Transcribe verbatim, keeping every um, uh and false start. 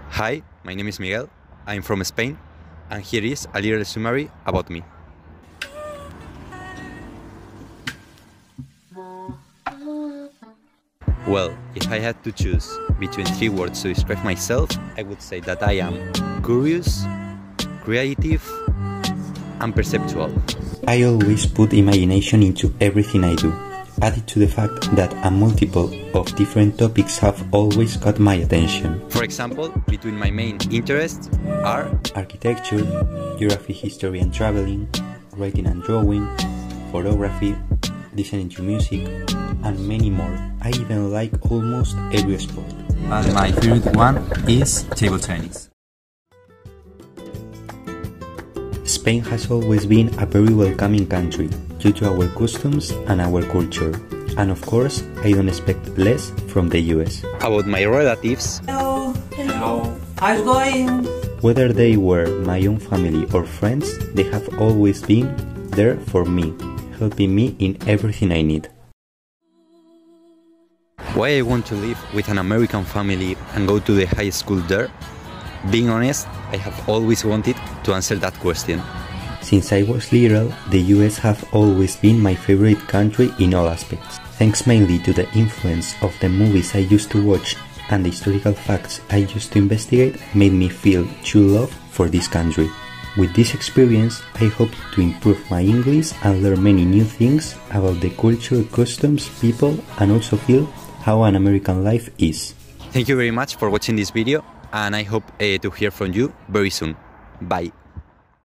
Hi, my name is Miguel, I'm from Spain, and here is a little summary about me. Well, if I had to choose between three words to describe myself, I would say that I am curious, creative, and perceptual. I always put imagination into everything I do, added to the fact that a multiple of different topics have always got my attention. For example, between my main interests are architecture, geography, history and traveling, writing and drawing, photography, listening to music, and many more. I even like almost every sport. And my favorite one is table tennis. Spain has always been a very welcoming country due to our customs and our culture. And of course, I don't expect less from the U S. About my relatives. Hello, hello, how's it going? Whether they were my own family or friends, they have always been there for me, helping me in everything I need. Why I want to live with an American family and go to the high school there? Being honest, I have always wanted to answer that question. Since I was little, the U S have always been my favorite country in all aspects. Thanks mainly to the influence of the movies I used to watch and the historical facts I used to investigate made me feel true love for this country. With this experience, I hope to improve my English and learn many new things about the culture, customs, people, and also feel how an American life is. Thank you very much for watching this video, and I hope uh, to hear from you very soon. Bye.